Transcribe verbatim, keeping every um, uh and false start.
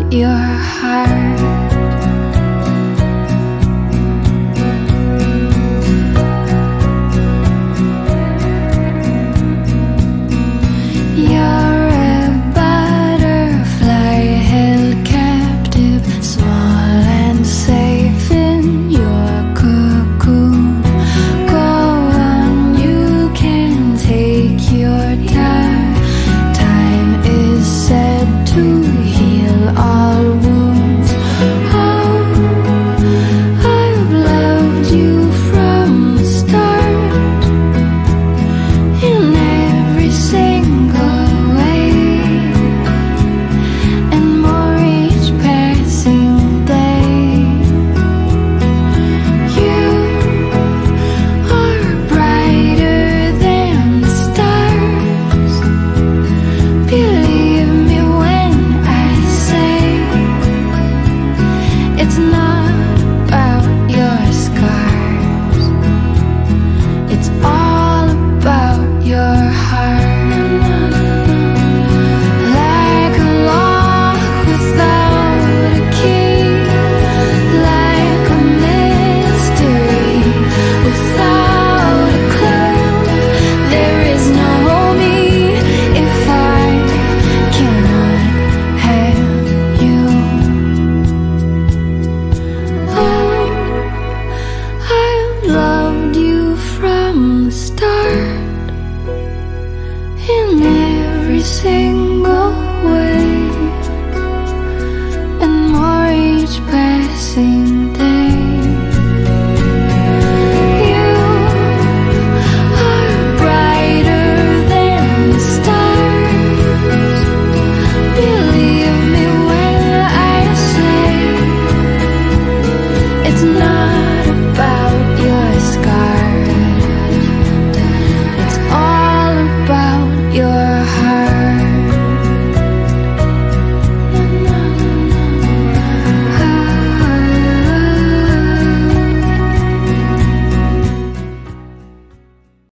your heart. You're a butterfly held captive, small and safe in your cocoon. Go on, you can take your time. Time is said to heal all wounds. Oh, I've loved you from the start, in every single way, and more each passing day. You are brighter than the stars. Believe me when I say it's not